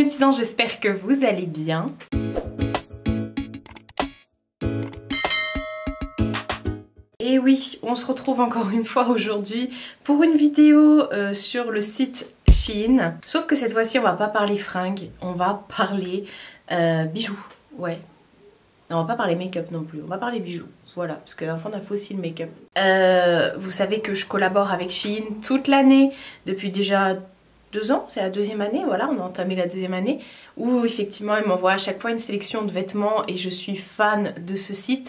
mes petits anges, j'espère que vous allez bien. Et oui, on se retrouve encore une fois aujourd'hui pour une vidéo sur le site Shein. Sauf que cette fois-ci, on va pas parler fringues, on va parler bijoux. Ouais. Non, on va pas parler make-up non plus, on va parler bijoux. Voilà, parce que l'enfant, on a fait aussi le make-up. Vous savez que je collabore avec Shein toute l'année, depuis déjà 2 ans, c'est la 2e année, voilà, on a entamé la 2e année, où effectivement ils m'envoient à chaque fois une sélection de vêtements et je suis fan de ce site.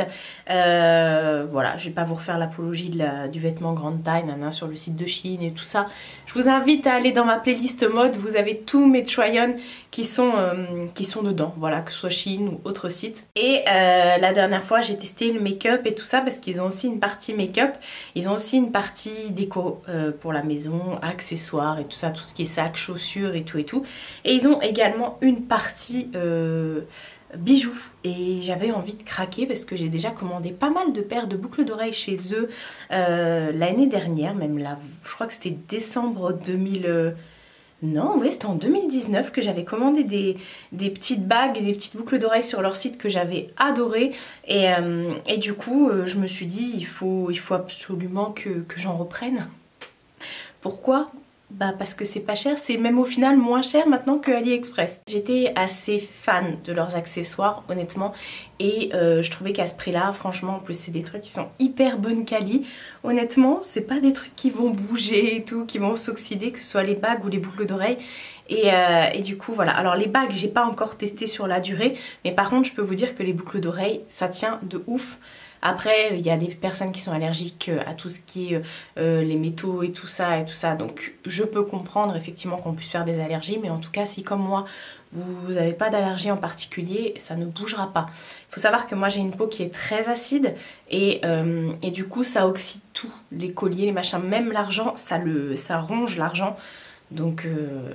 Voilà, je vais pas vous refaire l'apologie du vêtement grande taille sur le site de Shein et tout ça. Je vous invite à aller dans ma playlist mode, vous avez tous mes try-on qui sont dedans, voilà, que ce soit Shein ou autre site. Et la dernière fois j'ai testé le make-up et tout ça parce qu'ils ont aussi une partie make-up, ils ont aussi une partie déco pour la maison, accessoires et tout ça, tout ce qui est sacs, chaussures et tout et tout. Et ils ont également une partie bijoux. Et j'avais envie de craquer parce que j'ai déjà commandé pas mal de paires de boucles d'oreilles chez eux l'année dernière, même là, je crois que c'était décembre 2000... Non, oui, c'était en 2019 que j'avais commandé des petites bagues et des petites boucles d'oreilles sur leur site que j'avais adoré. Et du coup, je me suis dit, il faut absolument que j'en reprenne. Pourquoi ? Bah parce que c'est pas cher, c'est même au final moins cher maintenant que AliExpress. J'étais assez fan de leurs accessoires honnêtement et je trouvais qu'à ce prix là, franchement en plus c'est des trucs qui sont hyper bonne quali. Honnêtement c'est pas des trucs qui vont bouger et tout, qui vont s'oxyder, que ce soit les bagues ou les boucles d'oreilles. Et du coup voilà, alors les bagues j'ai pas encore testé sur la durée, mais par contre je peux vous dire que les boucles d'oreilles ça tient de ouf. Après, il y a des personnes qui sont allergiques à tout ce qui est les métaux et tout ça, donc je peux comprendre effectivement qu'on puisse faire des allergies, mais en tout cas, si comme moi, vous n'avez pas d'allergie en particulier, ça ne bougera pas. Il faut savoir que moi, j'ai une peau qui est très acide et du coup, ça oxyde tout, les colliers, les machins, même l'argent, ça ronge l'argent, donc...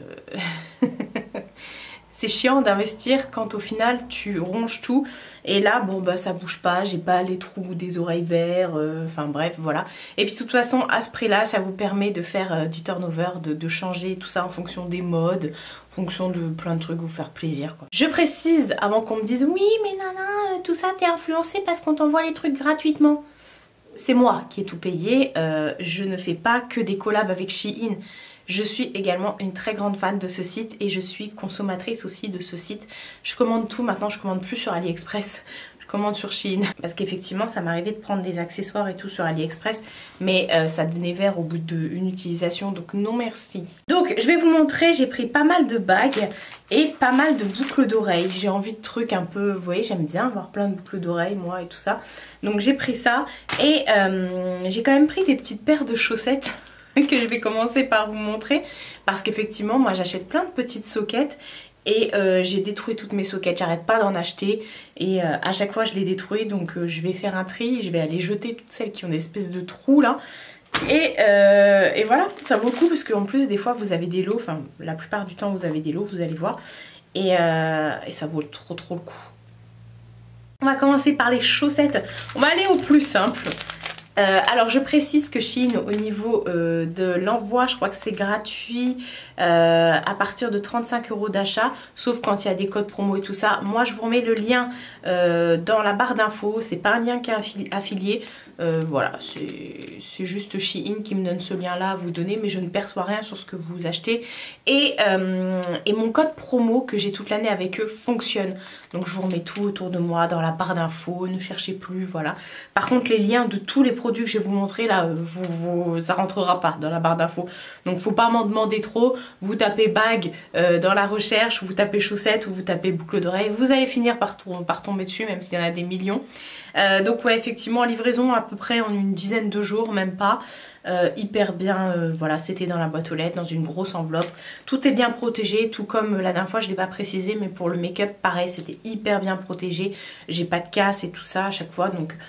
C'est chiant d'investir quand au final tu ronges tout et là bon bah ça bouge pas, j'ai pas les trous des oreilles verts, enfin bref voilà. Et puis de toute façon à ce prix là ça vous permet de faire du turnover, de changer tout ça en fonction des modes, en fonction de plein de trucs, vous faire plaisir quoi. Je précise avant qu'on me dise oui mais nana tout ça t'es influencé parce qu'on t'envoie les trucs gratuitement. C'est moi qui ai tout payé, je ne fais pas que des collabs avec Shein. Je suis également une très grande fan de ce site et je suis consommatrice aussi de ce site. Je commande tout maintenant, je commande plus sur AliExpress, je commande sur Shein. Parce qu'effectivement ça m'arrivait de prendre des accessoires et tout sur AliExpress, mais ça devenait vert au bout d'une utilisation, donc non merci. Donc je vais vous montrer, j'ai pris pas mal de bagues et pas mal de boucles d'oreilles. J'ai envie de trucs un peu, vous voyez j'aime bien avoir plein de boucles d'oreilles moi et tout ça. Donc j'ai pris ça et j'ai quand même pris des petites paires de chaussettes que je vais commencer par vous montrer parce qu'effectivement moi j'achète plein de petites soquettes et j'ai détruit toutes mes soquettes, j'arrête pas d'en acheter et à chaque fois je les détruis, donc je vais faire un tri, je vais aller jeter toutes celles qui ont des espèces de trous là et voilà, ça vaut le coup parce qu'en plus des fois vous avez des lots, enfin la plupart du temps vous avez des lots, vous allez voir et ça vaut trop le coup. On va commencer par les chaussettes, on va aller au plus simple. Alors je précise que Shein au niveau de l'envoi je crois que c'est gratuit à partir de 35 € d'achat, sauf quand il y a des codes promo et tout ça. Moi je vous remets le lien dans la barre d'infos, c'est pas un lien qui est affilié, voilà c'est juste Shein qui me donne ce lien là à vous donner, mais je ne perçois rien sur ce que vous achetez et mon code promo que j'ai toute l'année avec eux fonctionne, donc je vous remets tout autour de moi dans la barre d'infos, ne cherchez plus, voilà. Par contre les liens de tous les produits que je vais vous montrer là, ça rentrera pas dans la barre d'infos, donc faut pas m'en demander trop. Vous tapez bague dans la recherche, vous tapez chaussettes ou vous tapez boucle d'oreille, vous allez finir par tomber dessus, même s'il y en a des millions. Donc ouais effectivement livraison à peu près en une dizaine de jours, même pas, hyper bien, voilà, c'était dans la boîte aux lettres, dans une grosse enveloppe, tout est bien protégé, tout comme la dernière fois je l'ai pas précisé, mais pour le make-up pareil c'était hyper bien protégé, j'ai pas de casse et tout ça à chaque fois, donc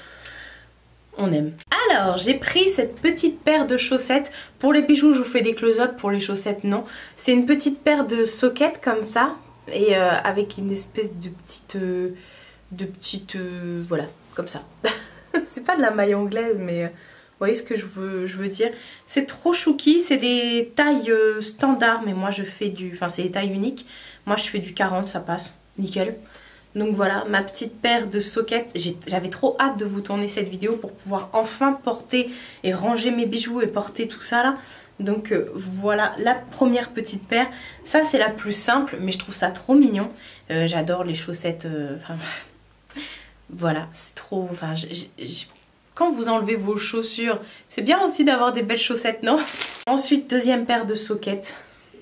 on aime. Alors j'ai pris cette petite paire de chaussettes. Pour les bijoux je vous fais des close-up, pour les chaussettes non. C'est une petite paire de soquettes comme ça et avec une espèce de petite voilà comme ça. C'est pas de la maille anglaise mais voyez ce que je veux dire? C'est trop chouki, c'est des tailles standards, mais moi je fais du... Enfin c'est des tailles uniques. Moi je fais du 40, ça passe, nickel. Donc voilà, ma petite paire de sockets. J'avais trop hâte de vous tourner cette vidéo pour pouvoir enfin porter et ranger mes bijoux et porter tout ça là. Donc voilà la première petite paire. Ça c'est la plus simple, mais je trouve ça trop mignon. J'adore les chaussettes. Voilà, c'est trop... Enfin, quand vous enlevez vos chaussures, c'est bien aussi d'avoir des belles chaussettes, non? Ensuite, deuxième paire de sockets.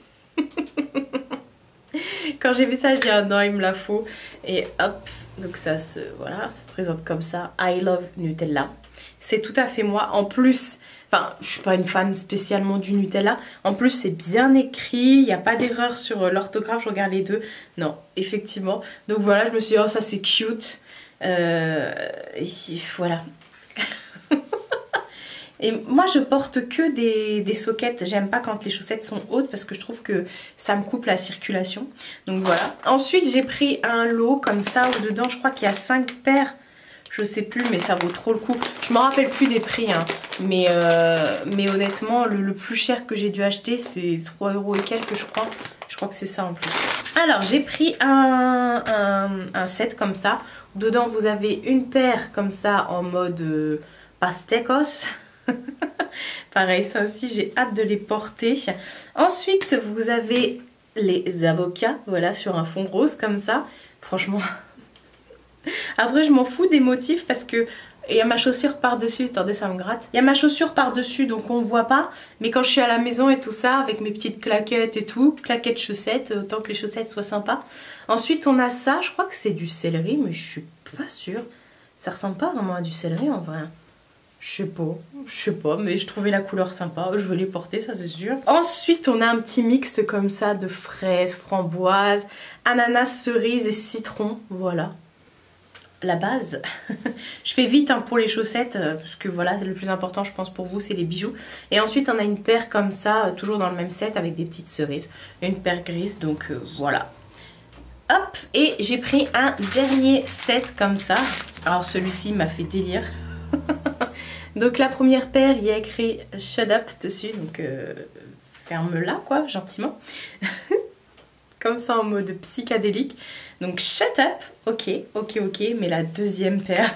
Quand j'ai vu ça, je dis ah non, il me la faut. Et hop, donc ça se, voilà, ça se présente comme ça. I love Nutella. C'est tout à fait moi. En plus, enfin, je suis pas une fan spécialement du Nutella. En plus, c'est bien écrit. Il n'y a pas d'erreur sur l'orthographe. Je regarde les deux. Non, effectivement. Donc voilà, je me suis dit oh ça c'est cute. Ici, voilà. Et moi je porte que des sockets. J'aime pas quand les chaussettes sont hautes parce que je trouve que ça me coupe la circulation. Donc voilà. Ensuite j'ai pris un lot comme ça où dedans je crois qu'il y a 5 paires. Je sais plus mais ça vaut trop le coup. Je me rappelle plus des prix hein. Mais honnêtement le plus cher que j'ai dû acheter c'est 3 € et quelques je crois. Je crois que c'est ça en plus. Alors j'ai pris un set comme ça. Dedans vous avez une paire comme ça en mode pastècos. Pareil ça aussi j'ai hâte de les porter. Ensuite vous avez les avocats. Voilà sur un fond rose comme ça. Franchement. Après je m'en fous des motifs parce que il y a ma chaussure par dessus, attendez ça me gratte. Il y a ma chaussure par dessus donc on voit pas. Mais quand je suis à la maison et tout ça avec mes petites claquettes et tout, claquettes chaussettes, autant que les chaussettes soient sympas. Ensuite on a ça, je crois que c'est du céleri mais je suis pas sûre. Ça ressemble pas vraiment à du céleri en vrai. Je sais pas mais je trouvais la couleur sympa, je veux les porter ça c'est sûr. Ensuite on a un petit mix comme ça de fraises, framboises, ananas, cerises et citron, voilà. La base. Je fais vite hein, pour les chaussettes parce que voilà le plus important je pense pour vous c'est les bijoux. Et ensuite on a une paire comme ça toujours dans le même set avec des petites cerises. Une paire grise donc voilà. Hop et j'ai pris un dernier set comme ça. Alors celui-ci m'a fait délire. Donc la première paire il y a écrit shut up dessus donc ferme-la quoi gentiment. Comme ça en mode psychédélique. Donc shut up, ok, mais la deuxième paire,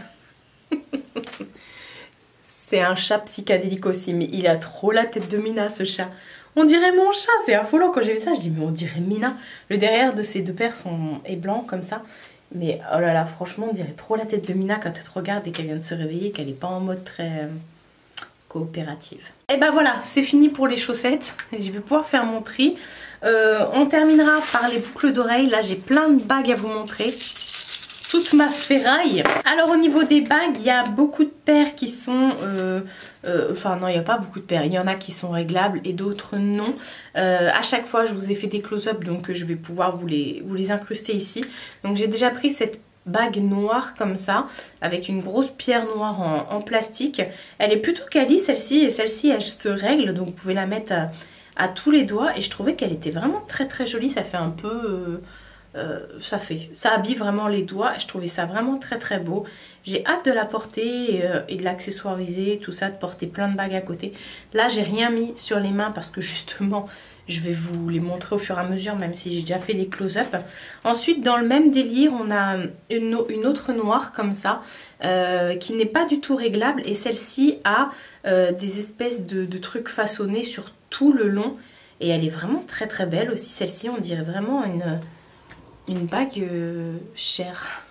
c'est un chat psychédélique aussi, mais il a trop la tête de Mina ce chat. On dirait mon chat, c'est affolant quand j'ai vu ça, je dis mais on dirait Mina. Le derrière de ces deux paires est blanc comme ça, mais oh là là franchement on dirait trop la tête de Mina quand elle te regarde et qu'elle vient de se réveiller, qu'elle n'est pas en mode très coopérative. Et ben voilà, c'est fini pour les chaussettes, je vais pouvoir faire mon tri. On terminera par les boucles d'oreilles. Là j'ai plein de bagues à vous montrer. Toute ma ferraille. Alors au niveau des bagues, il y a beaucoup de paires qui sont... enfin non, il n'y a pas beaucoup de paires. Il y en a qui sont réglables et d'autres non. À chaque fois je vous ai fait des close-up donc je vais pouvoir vous les incruster ici. Donc j'ai déjà pris cette bague noire comme ça avec une grosse pierre noire en plastique. Elle est plutôt quali celle-ci et celle-ci elle se règle donc vous pouvez la mettre à tous les doigts et je trouvais qu'elle était vraiment très jolie. Ça fait un peu ça habille vraiment les doigts. Je trouvais ça vraiment très beau. J'ai hâte de la porter et de l'accessoiriser, tout ça, de porter plein de bagues à côté. Là j'ai rien mis sur les mains parce que justement je vais vous les montrer au fur et à mesure même si j'ai déjà fait les close-up. Ensuite dans le même délire on a une autre noire comme ça qui n'est pas du tout réglable et celle-ci a des espèces de trucs façonnés sur tout le long et elle est vraiment très belle aussi. Celle-ci on dirait vraiment une bague chère.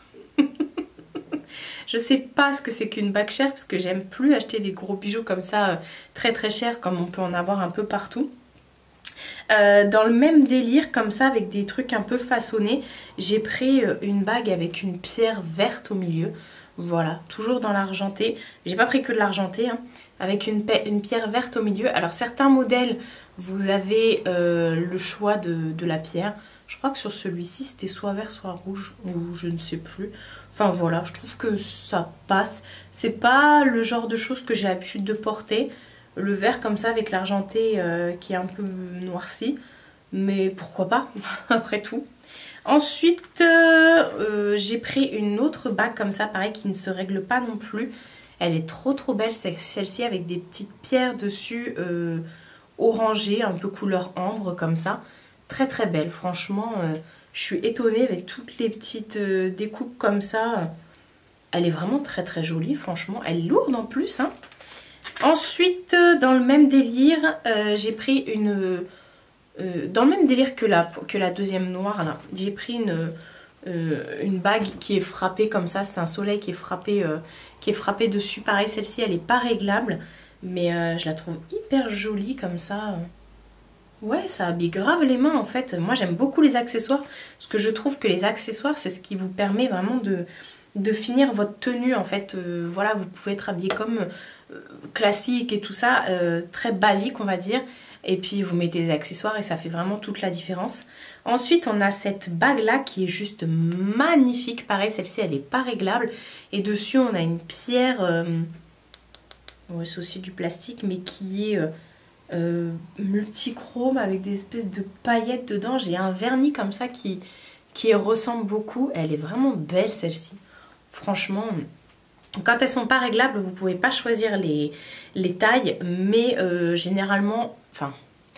Je sais pas ce que c'est qu'une bague chère parce que j'aime plus acheter des gros bijoux comme ça très chers comme on peut en avoir un peu partout. Dans le même délire comme ça avec des trucs un peu façonnés, j'ai pris une bague avec une pierre verte au milieu. Voilà, toujours dans l'argenté. J'ai pas pris que de l'argenté, hein, avec une pierre verte au milieu. Alors certains modèles, vous avez le choix de la pierre. Je crois que sur celui-ci c'était soit vert soit rouge ou je ne sais plus. Enfin voilà, je trouve que ça passe. C'est pas le genre de choses que j'ai l'habitude de porter. Le vert comme ça avec l'argenté qui est un peu noirci. Mais pourquoi pas, après tout. Ensuite j'ai pris une autre bague comme ça, pareil, qui ne se règle pas non plus. Elle est trop belle celle-ci avec des petites pierres dessus orangées, un peu couleur ambre comme ça. Très belle, franchement je suis étonnée avec toutes les petites découpes comme ça. Elle est vraiment très jolie, franchement. Elle est lourde en plus, hein. Ensuite, dans le même délire, j'ai pris une... dans le même délire que la deuxième noire, là, j'ai pris une bague qui est frappée comme ça. C'est un soleil qui est frappé dessus. Pareil, celle-ci, elle n'est pas réglable, mais je la trouve hyper jolie comme ça. Ouais, ça habille grave les mains en fait. Moi, j'aime beaucoup les accessoires, parce que je trouve que les accessoires, c'est ce qui vous permet vraiment de finir votre tenue en fait. Voilà, vous pouvez être habillé comme classique et tout ça, très basique on va dire, et puis vous mettez des accessoires et ça fait vraiment toute la différence. Ensuite on a cette bague là qui est juste magnifique, pareil celle-ci elle n'est pas réglable, et dessus on a une pierre, ouais, c'est aussi du plastique mais qui est multichrome avec des espèces de paillettes dedans. J'ai un vernis comme ça qui ressemble beaucoup, elle est vraiment belle celle-ci. Franchement, quand elles sont pas réglables, vous pouvez pas choisir les tailles, mais généralement, enfin,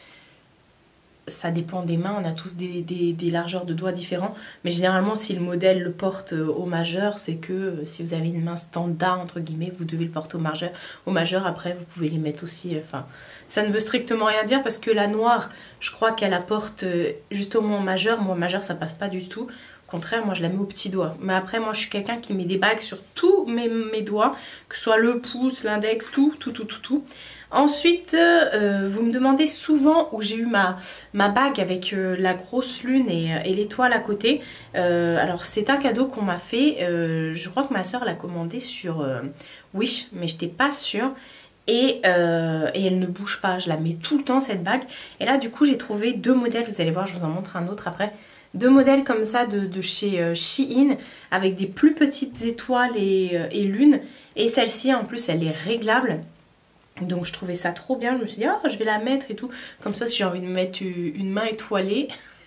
ça dépend des mains, on a tous des largeurs de doigts différents, mais généralement si le modèle le porte au majeur, c'est que si vous avez une main standard entre guillemets, vous devez le porter au majeur. Après vous pouvez les mettre aussi, enfin ça ne veut strictement rien dire, parce que la noire je crois qu'elle apporte juste au majeur. Moi majeur ça passe pas du tout, au contraire moi je la mets au petit doigt. Mais après moi je suis quelqu'un qui met des bagues sur tous mes doigts, que ce soit le pouce, l'index, tout. Ensuite, vous me demandez souvent où j'ai eu ma bague avec la grosse lune et l'étoile à côté. Alors c'est un cadeau qu'on m'a fait, je crois que ma soeur l'a commandé sur Wish, mais je n'étais pas sûre. Et elle ne bouge pas, je la mets tout le temps cette bague. Et là du coup j'ai trouvé deux modèles, vous allez voir, je vous en montre un autre après. Deux modèles comme ça de chez Shein, avec des plus petites étoiles et lunes. Et celle-ci en plus elle est réglable. Donc je trouvais ça trop bien, je me suis dit oh, je vais la mettre et tout, comme ça si j'ai envie de mettre une main étoilée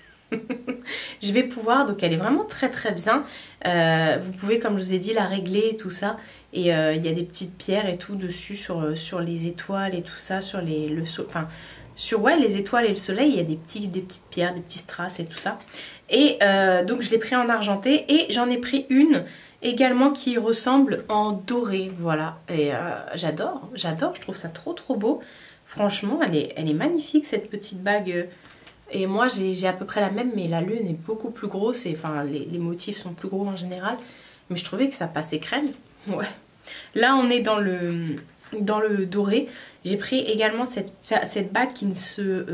je vais pouvoir. Donc elle est vraiment très bien, vous pouvez comme je vous ai dit la régler et tout ça, et il y a des petites pierres et tout dessus sur les étoiles et tout ça, sur les étoiles et le soleil, il y a des petites pierres, des petits strass et tout ça. Et donc je l'ai pris en argenté, et j'en ai pris une également qui ressemble en doré, voilà. Et j'adore, je trouve ça trop beau. Franchement, elle est magnifique cette petite bague. Et moi j'ai à peu près la même, mais la lune est beaucoup plus grosse, et enfin les motifs sont plus gros en général. Mais je trouvais que ça passait crème. Ouais. Là on est dans le doré. J'ai pris également cette bague qui ne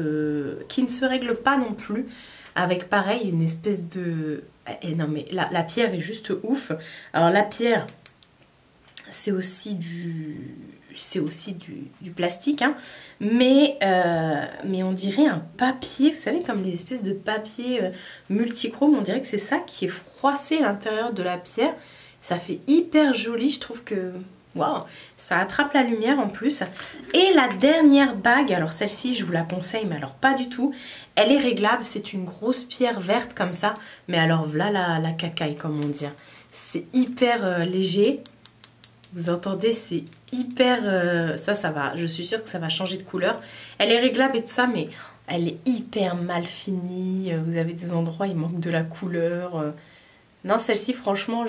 se règle pas non plus, avec pareil une espèce de... Et non mais la pierre est juste ouf. Alors la pierre c'est aussi du plastique, hein, mais on dirait un papier, vous savez, comme les espèces de papier multichrome, on dirait que c'est ça qui est froissé à l'intérieur de la pierre. Ça fait hyper joli, je trouve que... Waouh, ça attrape la lumière en plus. Et la dernière bague, alors celle-ci je vous la conseille, mais alors pas du tout. Elle est réglable, c'est une grosse pierre verte comme ça. Mais alors voilà la cacaille comme on dit. C'est hyper léger. Vous entendez, c'est hyper... ça va, je suis sûre que ça va changer de couleur. Elle est réglable et tout ça, mais elle est hyper mal finie. Vous avez des endroits, il manque de la couleur. Non, celle-ci franchement,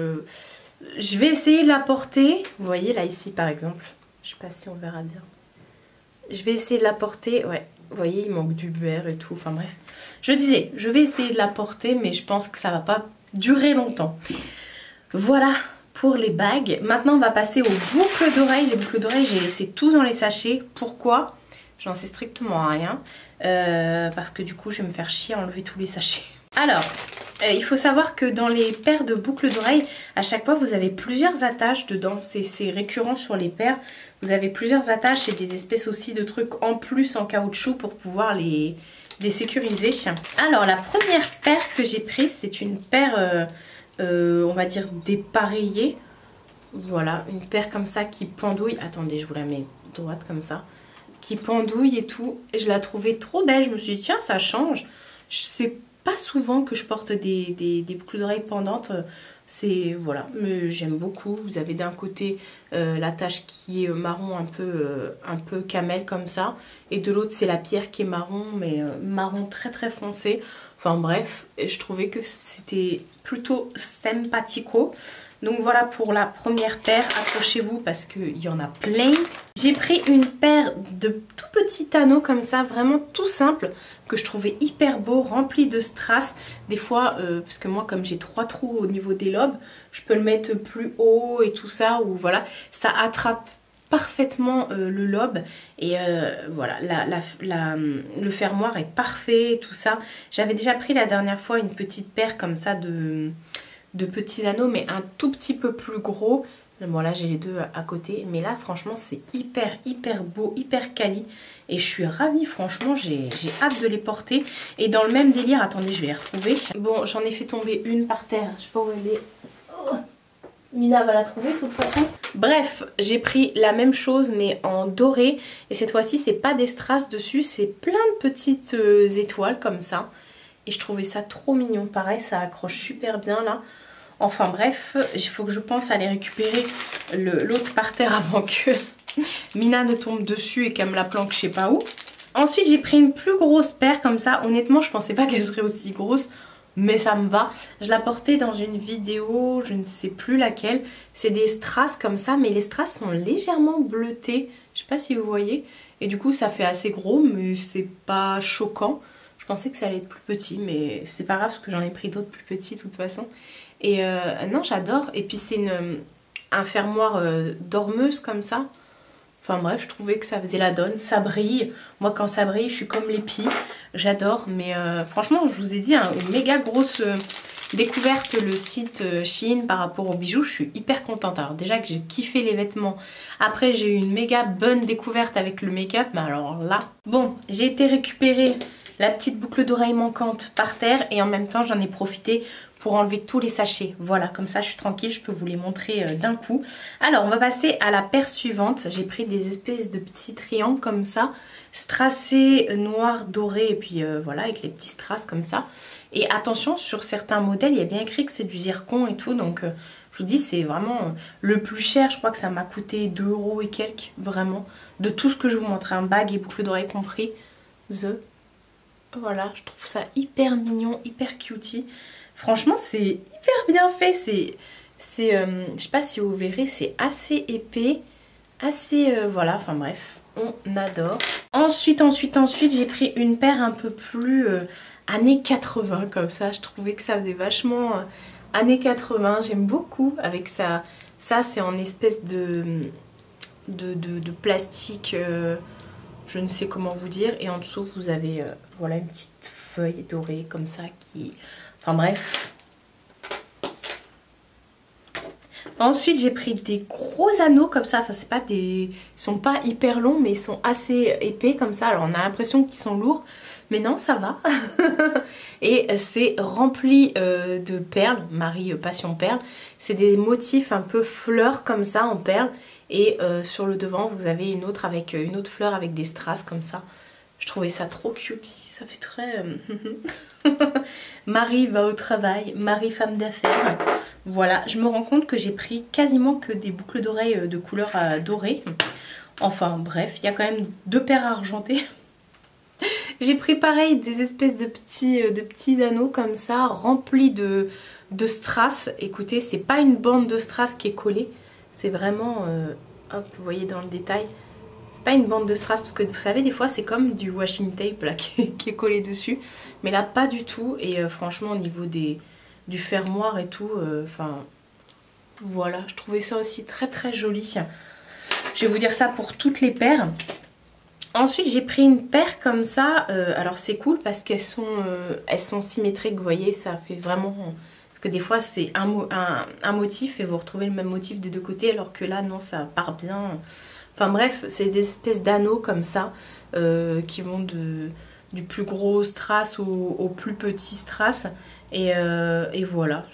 je vais essayer de la porter. Vous voyez là ici par exemple, je sais pas si on verra bien. Je vais essayer de la porter, ouais. Vous voyez il manque du vert et tout, enfin bref. Je disais, je vais essayer de la porter, mais je pense que ça va pas durer longtemps. Voilà pour les bagues. Maintenant on va passer aux boucles d'oreilles. Les boucles d'oreilles j'ai laissé tout dans les sachets. Pourquoi? J'en sais strictement rien. Parce que du coup je vais me faire chier à enlever tous les sachets. Alors... il faut savoir que dans les paires de boucles d'oreilles, à chaque fois vous avez plusieurs attaches dedans. C'est récurrent sur les paires. Vous avez plusieurs attaches et des espèces aussi de trucs en plus en caoutchouc pour pouvoir les sécuriser. Alors la première paire que j'ai prise, c'est une paire, on va dire dépareillée. Voilà, une paire comme ça qui pendouille. Attendez, je vous la mets droite comme ça. Qui pendouille et tout. Et je la trouvais trop belle. Je me suis dit tiens, ça change. pas souvent que je porte des boucles d'oreilles pendantes. C'est voilà, mais j'aime beaucoup. Vous avez d'un côté la tache qui est marron un peu camel comme ça, et de l'autre c'est la pierre qui est marron, mais marron très très foncé. Enfin bref, je trouvais que c'était plutôt sympathico. Donc voilà pour la première paire, accrochez-vous parce qu'il y en a plein. J'ai pris une paire de tout petits anneaux comme ça, vraiment tout simple, que je trouvais hyper beau, rempli de strass. Des fois, parce que moi comme j'ai 3 trous au niveau des lobes, je peux le mettre plus haut et tout ça, ou voilà, ça attrape parfaitement le lobe et voilà, le fermoir est parfait, tout ça. J'avais déjà pris la dernière fois une petite paire comme ça de petits anneaux, mais un tout petit peu plus gros. Bon là j'ai les deux à côté, mais là franchement c'est hyper beau, hyper quali, et je suis ravie, franchement j'ai hâte de les porter. Et dans le même délire, attendez je vais les retrouver. Bon, j'en ai fait tomber une par terre, je sais pas où elle est. Oh, Mina va la trouver de toute façon. Bref, j'ai pris la même chose mais en doré, et cette fois-ci c'est pas des strass dessus, c'est plein de petites étoiles comme ça, et je trouvais ça trop mignon. Pareil, ça accroche super bien là. Enfin bref, il faut que je pense à aller récupérer l'autre par terre avant que Mina ne tombe dessus et qu'elle me la planque je sais pas où. Ensuite j'ai pris une plus grosse paire comme ça. Honnêtement je pensais pas qu'elle serait aussi grosse, mais ça me va. Je la portais dans une vidéo, je ne sais plus laquelle. C'est des strass comme ça, mais les strass sont légèrement bleutés. Je sais pas si vous voyez. Et du coup ça fait assez gros, mais c'est pas choquant. Je pensais que ça allait être plus petit, mais c'est pas grave parce que j'en ai pris d'autres plus petits de toute façon. Et non, j'adore. Et puis c'est un fermoir dormeuse comme ça. Enfin bref, je trouvais que ça faisait la donne. Ça brille. Moi quand ça brille, je suis comme les pies. J'adore. Mais franchement, je vous ai dit, hein, une méga grosse découverte le site Shein par rapport aux bijoux. Je suis hyper contente. Alors déjà que j'ai kiffé les vêtements. Après j'ai eu une méga bonne découverte avec le make-up. Mais alors là... Bon, j'ai été récupérer la petite boucle d'oreille manquante par terre. Et en même temps, j'en ai profité pour enlever tous les sachets. Voilà, comme ça je suis tranquille, je peux vous les montrer d'un coup. Alors on va passer à la paire suivante. J'ai pris des espèces de petits triangles comme ça, strassés noir doré, et puis voilà, avec les petits strass comme ça. Et attention, sur certains modèles il y a bien écrit que c'est du zircon et tout, donc je vous dis c'est vraiment le plus cher. Je crois que ça m'a coûté 2 € et quelques, vraiment, de tout ce que je vous montre, un bague et boucle d'oreille compris. Voilà, je trouve ça hyper mignon, hyper cutie. Franchement c'est hyper bien fait, je sais pas si vous verrez, c'est assez épais, assez voilà, enfin bref, on adore. Ensuite j'ai pris une paire un peu plus années 80 comme ça, je trouvais que ça faisait vachement années 80, j'aime beaucoup avec ça. Ça c'est en espèce de plastique, je ne sais comment vous dire, et en dessous vous avez voilà une petite feuille dorée comme ça qui... Enfin bref. Ensuite j'ai pris des gros anneaux comme ça. Enfin c'est pas des... Ils sont pas hyper longs mais ils sont assez épais comme ça. Alors on a l'impression qu'ils sont lourds. Mais non, ça va. Et c'est rempli de perles. Marie Passion Perles. C'est des motifs un peu fleurs comme ça en perles. Et sur le devant vous avez une autre fleur avec des strass comme ça. Je trouvais ça trop cutie, ça fait très... Marie va au travail, Marie femme d'affaires. Voilà, je me rends compte que j'ai pris quasiment que des boucles d'oreilles de couleur dorée. Enfin bref, il y a quand même 2 paires argentées. J'ai pris pareil des espèces de petits anneaux comme ça, remplis de strass. Écoutez, c'est pas une bande de strass qui est collée, c'est vraiment... hop, vous voyez dans le détail. Pas une bande de strass parce que vous savez des fois c'est comme du washing tape là qui est collé dessus, mais là pas du tout. Et franchement au niveau du fermoir et tout, enfin voilà, je trouvais ça aussi très très joli. Je vais vous dire ça pour toutes les paires. Ensuite j'ai pris une paire comme ça, alors c'est cool parce qu'elles sont symétriques, vous voyez, ça fait vraiment... Parce que des fois c'est un motif et vous retrouvez le même motif des deux côtés, alors que là non, ça part bien. Enfin bref, c'est des espèces d'anneaux comme ça qui vont du plus gros strass au plus petit strass. Et voilà.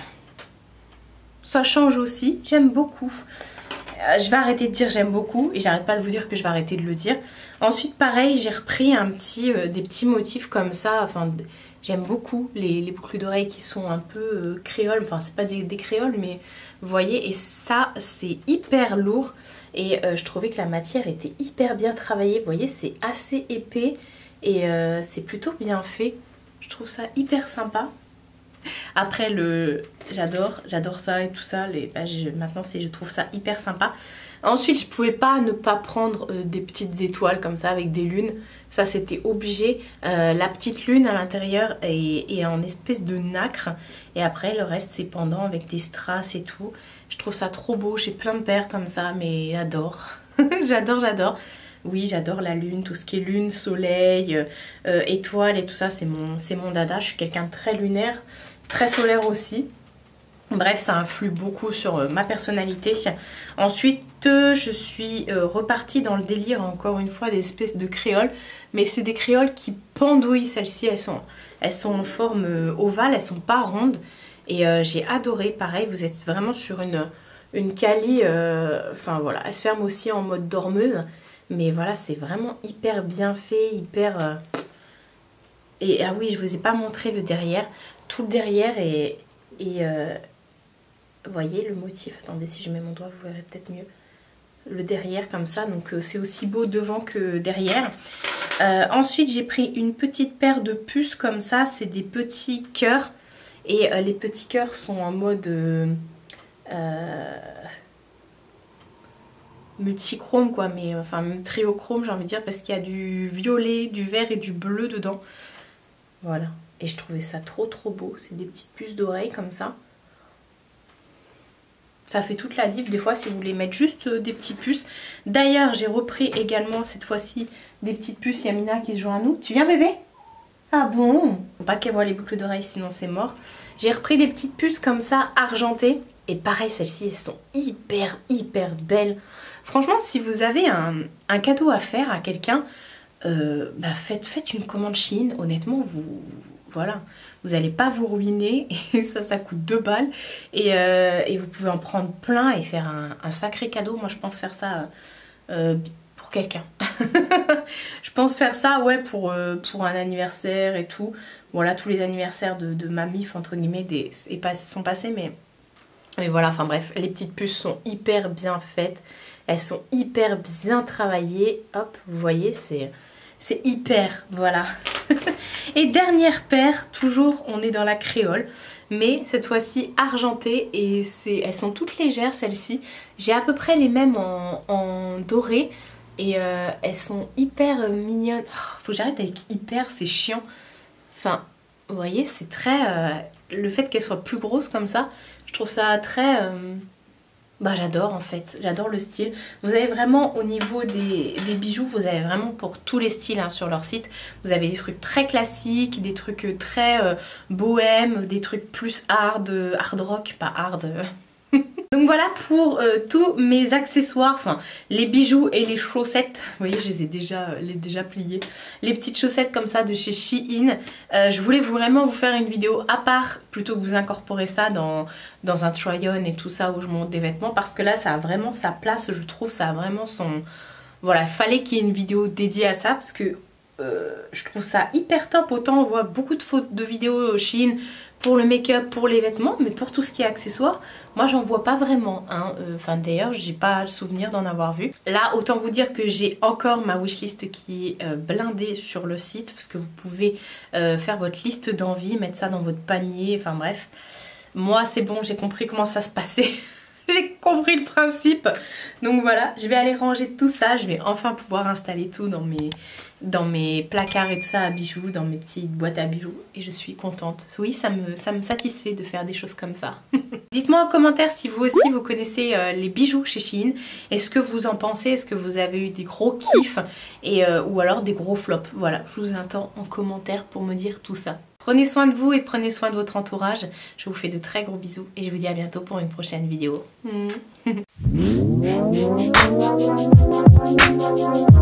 Ça change aussi, j'aime beaucoup. Je vais arrêter de dire j'aime beaucoup et j'arrête pas de vous dire que je vais arrêter de le dire. Ensuite pareil, j'ai repris des petits motifs comme ça. Enfin, J'aime beaucoup les boucles d'oreilles qui sont un peu créoles. Enfin, c'est pas des créoles, mais vous voyez. Et ça, c'est hyper lourd. Et je trouvais que la matière était hyper bien travaillée. Vous voyez, c'est assez épais. Et c'est plutôt bien fait. Je trouve ça hyper sympa. Après, j'adore ça et tout ça. Maintenant, je trouve ça hyper sympa. Ensuite, je pouvais pas ne pas prendre des petites étoiles comme ça avec des lunes. Ça, c'était obligé. La petite lune à l'intérieur est en espèce de nacre. Et après, le reste, c'est pendant avec des strass et tout. Je trouve ça trop beau. J'ai plein de paires comme ça, mais j'adore. j'adore. Oui, j'adore la lune, tout ce qui est lune, soleil, étoiles et tout ça, c'est mon dada. Je suis quelqu'un de très lunaire, très solaire aussi. Bref, ça influe beaucoup sur ma personnalité. Ensuite, je suis repartie dans le délire, encore une fois, des espèces de créoles. Mais c'est des créoles qui pendouillent, celles-ci. Elles sont en forme ovale, elles sont pas rondes. Et j'ai adoré, pareil, vous êtes vraiment sur une Cali. Enfin voilà, elle se ferme aussi en mode dormeuse. Mais voilà, c'est vraiment hyper bien fait, hyper... Et ah oui, je vous ai pas montré le derrière. Tout le derrière est vous voyez le motif, attendez, si je mets mon doigt vous verrez peut-être mieux. Le derrière comme ça, donc c'est aussi beau devant que derrière. Ensuite j'ai pris une petite paire de puces comme ça, c'est des petits cœurs. Et les petits cœurs sont en mode multichrome quoi, mais enfin même triochrome j'ai envie de dire, parce qu'il y a du violet, du vert et du bleu dedans. Voilà, et je trouvais ça trop beau, c'est des petites puces d'oreilles comme ça. Ça fait toute la diff des fois si vous voulez mettre juste des petites puces. D'ailleurs j'ai repris également cette fois-ci des petites puces. Yamina qui se joint à nous. Tu viens bébé? Ah bon? Faut pas qu'elle voit les boucles d'oreilles sinon c'est mort. J'ai repris des petites puces comme ça argentées. Et pareil celles-ci elles sont hyper belles. Franchement si vous avez un cadeau à faire à quelqu'un, faites une commande Shein. Honnêtement voilà, vous n'allez pas vous ruiner et ça coûte 2 balles et vous pouvez en prendre plein et faire un sacré cadeau. Moi je pense faire ça pour quelqu'un. Je pense faire ça ouais pour un anniversaire et tout. Voilà, tous les anniversaires de ma mif entre guillemets sont passés, mais voilà, enfin bref, les petites puces sont hyper bien faites. Elles sont hyper bien travaillées. Hop, vous voyez, c'est hyper, voilà. Et dernière paire, toujours on est dans la créole, mais cette fois-ci argentée et elles sont toutes légères celles-ci. J'ai à peu près les mêmes en doré et elles sont hyper mignonnes. Oh, faut que j'arrête avec hyper, c'est chiant. Enfin, vous voyez, c'est très... le fait qu'elles soient plus grosses comme ça, je trouve ça très... j'adore en fait, j'adore le style. Vous avez vraiment au niveau des bijoux, vous avez vraiment pour tous les styles hein, sur leur site. Vous avez des trucs très classiques, des trucs très bohème, des trucs plus hard rock, pas hard. Donc voilà pour tous mes accessoires, enfin les bijoux et les chaussettes. Vous voyez, je les ai déjà pliées. Les petites chaussettes comme ça de chez Shein. Je voulais vraiment vous faire une vidéo à part plutôt que vous incorporer ça dans un try-on et tout ça où je monte des vêtements. Parce que là, ça a vraiment sa place, je trouve. Ça a vraiment son... Voilà, il fallait qu'il y ait une vidéo dédiée à ça parce que je trouve ça hyper top. Autant on voit beaucoup de vidéos Shein pour le make-up, pour les vêtements, mais pour tout ce qui est accessoires, moi j'en vois pas vraiment. Hein. Enfin d'ailleurs, j'ai pas le souvenir d'en avoir vu. Là, autant vous dire que j'ai encore ma wishlist qui est blindée sur le site, parce que vous pouvez faire votre liste d'envie, mettre ça dans votre panier, enfin bref. Moi c'est bon, j'ai compris comment ça se passait. J'ai compris le principe. Donc voilà, je vais aller ranger tout ça. Je vais enfin pouvoir installer tout dans mes placards et tout ça à bijoux, dans mes petites boîtes à bijoux. Et je suis contente. Oui, ça me satisfait de faire des choses comme ça. Dites-moi en commentaire si vous aussi vous connaissez les bijoux chez Shein. Et ce que vous en pensez. Est-ce que vous avez eu des gros kiffs ou alors des gros flops. Voilà, je vous attends en commentaire pour me dire tout ça. Prenez soin de vous et prenez soin de votre entourage. Je vous fais de très gros bisous et je vous dis à bientôt pour une prochaine vidéo.